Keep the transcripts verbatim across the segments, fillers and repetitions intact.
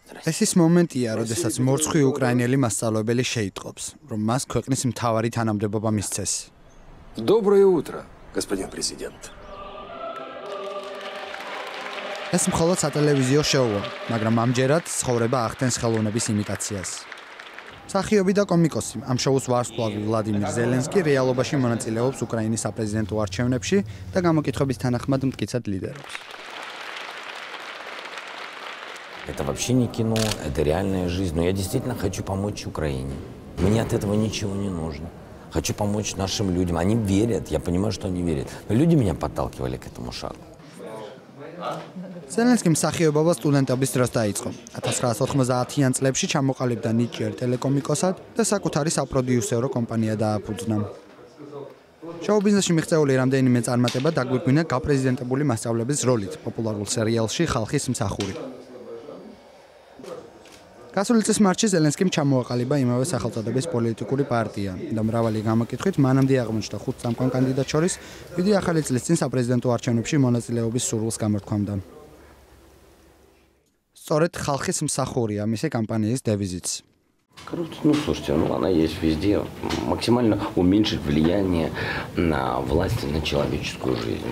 ეს ის მომენტია, როდესაც მორცხვი უკრაინელი მასწავლებელი შეიტყობს, რომ მას ქვეყნის მთავარი თანამდებობა მისცეს. Доброе утро, господин президент. ეს მხოლოდ სატელევიზიო შოუა, მაგრამ ამჯერად ცხოვრება ახდენს ხელოვნების იმიტაციას. მსახიობი და კომიკოსი, ამ შოუს ვარსკვლავი ვლადიმირ ზელენსკი რეალობაში მონაწილეობს უკრაინის საპრეზიდენტო არჩევნებში და გამოკითხების თანახმად მტკიცად ლიდერობს. Это вообще не кино, это реальная жизнь. Но я действительно хочу помочь Украине. Мне от этого ничего не нужно. Хочу помочь нашим людям. Они верят, я понимаю, что они верят. Но люди меня подталкивали к этому шагу. ზელენსკი მსახიობობა სტუდენტობის დროს დაიწყო. ათას ცხრაასი ოთხმოცდაათიან წლებში ჩამოყალიბდა ნიჭიერ ტელეკომიკოსად და საკუთარი საპროდიუსერო კომპანია დააფუძნა. შოუ-ბიზნესში მიღწეული რამდენიმე წარმატება დაგვირგვინა გაპრეზიდენტებული მასწავლებლების როლით პოპულარულ სერიალში ხალხის მსახური. გასული წლის მარტში ზელენსკიმ ჩამოაყალიბა იმავე სახელწოდების პოლიტიკური პარტია და მრავალი გამოკითხვით მანამდე აღმოჩნდა ხუთ წამყვან კანდიდატ შორის დიდი ახალი წლის წინ საპრეზიდენტო არჩევნებში მონაწილეობის სურვილს გამორთქვამდა. სწორედ ხალხის მსახურია მისი კამპანიის დევიზიც. Круто, ну слушайте, ну она есть везде. Максимально уменьшить влияние на власть, на человеческую жизнь.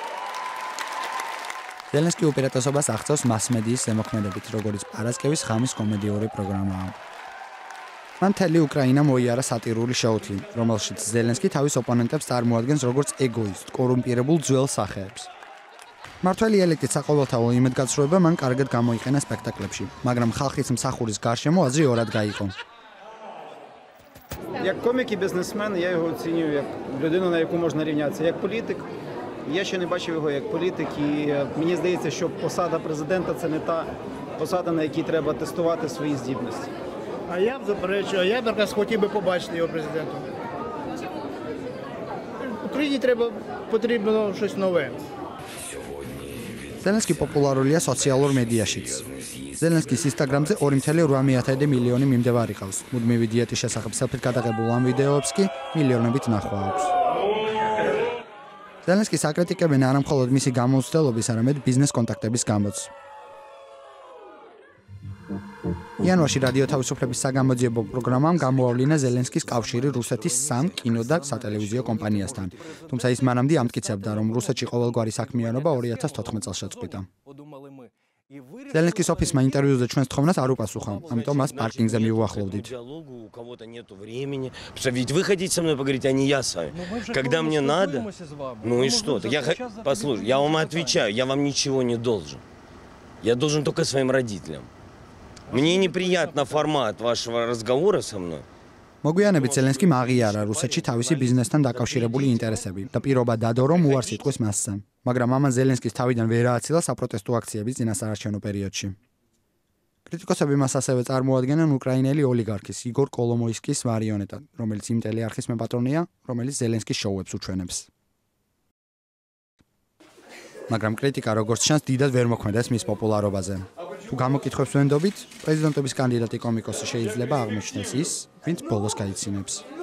ზელენსკი უპირატესობას აღწევს მასმედიის ზემოქმედებით, როგორც პარასკევის ხამის კომედიური პროგრამაა. მან მთელი უკრაინა მოიარა სატირული შოუთი, რომელშიც ზელენსკი თავის ოპონენტებს წარმოადგენს როგორც ეგოისტ, კორუმპირებულ ძველ სახეებს. მართველი ელიტის საყოველთაო იმედგაცრუება ман კარგად გამოიყენა სპექტაკლებში, მაგრამ ხალხის მსახურის გარშემო აზრი ორად გაიყო. Як комік і бізнесмен, я його оцінюю як людину, на яку можна рівнятися, як політик. Я ще не бачив його як політик, і мені здається, що посада президента – це не та посада, на якій треба тестувати свої здібності. А я б заперечую, а я б якраз хотів би побачити його президентом. Україні треба, потрібно щось нове. ზელენსკი პოპულარულია სოციალურ მედიაშიც. ზელენსკის ინსტაგრამზე ორი წელი ოთხი მილიონი მიმდევარი ყავს. მუდმივი დიეტის შესახებ სელფით გადაღებულ ამ ვიდეოებს კი მილიონობით ნახვა აქვს. ზელენსკის აკრიტიკებენ არა მხოლოდ მისი გამოცდილების, არამედ ბიზნეს კონტაქტების გამოც. იანვარში რადიო თავისუფლების საგამოძიებო პროგრამამ გამოავლინა ზელენსკის კავშირი რუსეთის სამ კინო და სატელევიზიო კომპანიასთან. თუმცა ის მანამდე ამტკიცებდა, რომ რუსეთში ყოველგვარი საქმიანობა ორი ათას თოთხმეტ წელს შეწყვიტა. ზელენსკის ოფისმა ინტერვიუზე ჩვენს თხოვნას არ უპასუხა, ამიტომ მას პარკინგზე მიუახლოვდით. Ведь вы хотите со мной поговорить, а не я с вами. Когда мне надо, ну и что? Я послушай, я вам отвечаю, я вам ничего не должен. Я должен только своим родителям. Мне неприятно формат вашего разговора со мной. მოგვიანებით ზელენსკი აღიარა რუსეთში თავისი ბიზნესთან დაკავშირებული ინტერესები და პირობა დადო, რომ უარს იტყვის მასზე. მაგრამ ამან ზელენსკის თავიდან ვერ ააცილა საპროტესტო აქციების წინასაარჩევნო პერიოდში. კრიტიკოსები მას ასევე წარმოადგენენ უკრაინელი ოლიგარქის იგორ კოლომოისკის მარიონეტად, რომელიც იმ ტელეარხის მეპატრონეა, რომელიც ზელენსკის შოუებს უჩვენებს. მაგრამ კრიტიკა როგორც ჩანს დიდად ვერ მოქმედებს მის პოპულარობაზე. თუ გამოკითხვებს ვენდობით, პრეზიდენტობის კანდიდატი კომიკოსი შეიძლება აღმოჩნდეს ის, ვინც ბოლოს გაიცინებს.